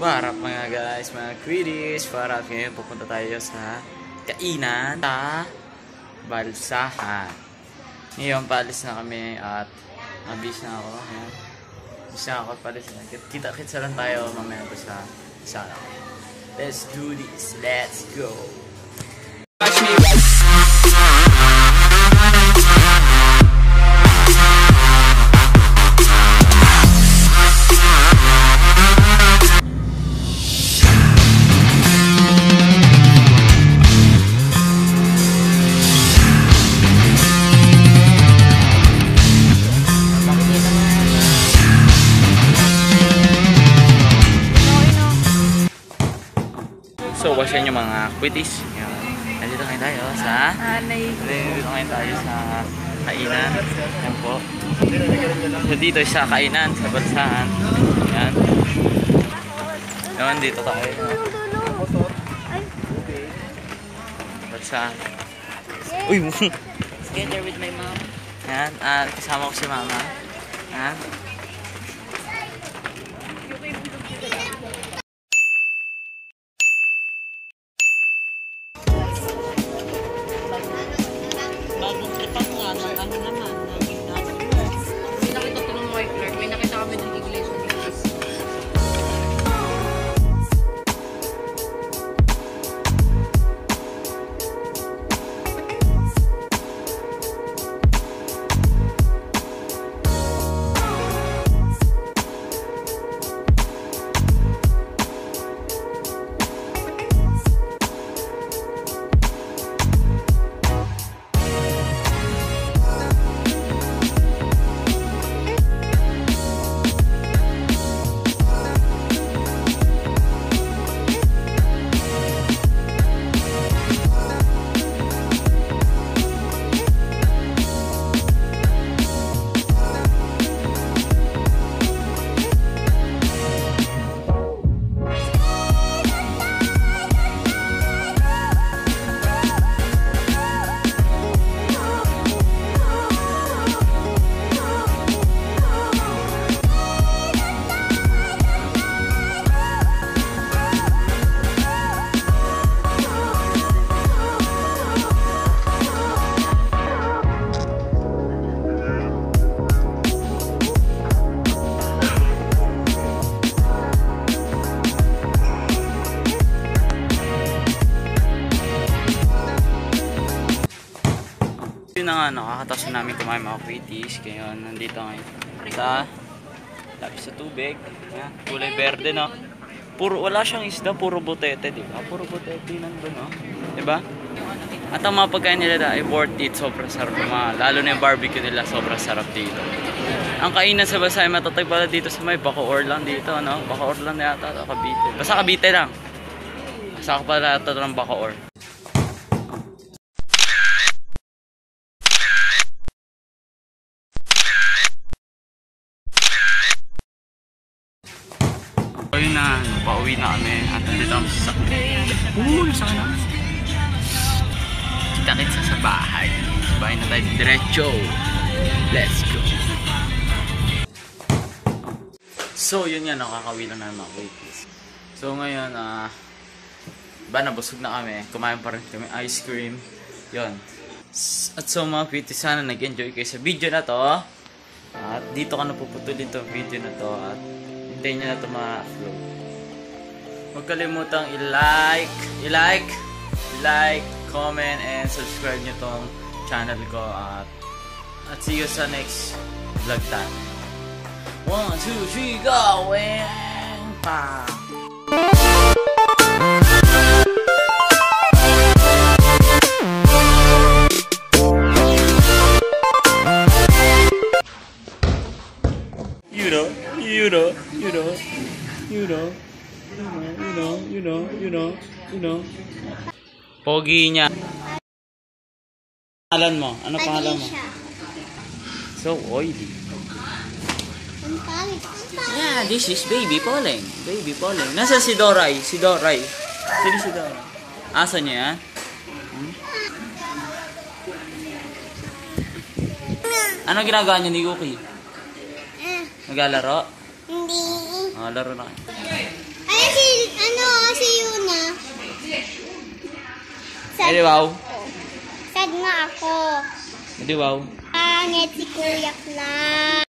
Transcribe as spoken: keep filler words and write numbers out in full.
Warap mga guys, mga queries. Warap ngayon pupunta tayo sa kainan sa Balsahan. Ngayon paalis na kami at mabis na ako. Ayan. Mabis na ako at paalis na. Kita-kitsa lang tayo mamaya po sa sala. Let's do this. Let's go. Watch me. So, what's yan yung mga quitties? Nandito kayo tayo sa... Nandito kayo tayo sa kainan. Yan po. So, dito sa kainan, sa Balsahan. Yan. Yan, dito tayo. Balsahan. Uy! Together with my mom. Yan. At kasama ko si mama. Yan. Ano naman, may nakita ko ng white clerk, may nakita kami ng English. Yun na nga, nakakataas na namin kumain mga quitties. Kaya nandito ngayon sa lapis sa tubig. Yan, kulay berde, no? Puro, wala siyang isda, puro butete, di ba? Puro butete nandun, no? Di ba? At ang mga pagkain nila ay worth it, sobrang sarap. Mga, lalo na yung barbecue nila, sobrang sarap dito. Ang kainan sa Balsahan, matatay pala dito sa may Bacoor lang dito, no? Bacoor lang na yata, Cavite. Basta Cavite lang. Basta ka pala yata ng Bacoor. Ayun na, pauwi na kami at nandito kami sa sakit. Uy, saan na? Kita-kitsa sa bahay. Sa bahay na tayo diretso. Let's go. So, yun nga, nakakawi lang na mga quickies. So, ngayon, ah, uh, ba, nabusog na kami. Kumain pa rin kami ice cream. Yun. At so, mga quickies, sana nag-enjoy kayo sa video na to. At dito ka napuputulin itong video na to. At hintayin nyo na ito ma-upload. Huwag kalimutang i-like, i-like, i-like, comment, and subscribe nyo tong channel ko. At, at see you sa next vlog time. One, two, three, go! And pa! You know, you know, you know, you know, you know, you know, you know, you know. Pogi niya. Pangalan mo? Ano pangalan mo? So oily. Yeah, this is baby Poleng. Baby Poleng. Nasa si Doray? Si Doray. Sino si Doray? Asa niya yan? Hmm? Ano ginagawa niyo ni Cookie? Naglalaro? Hindi. Oh, laro na. Ayan si Edi wow. Sad nga ako. Edi wow. Pangit si Kuya Clark.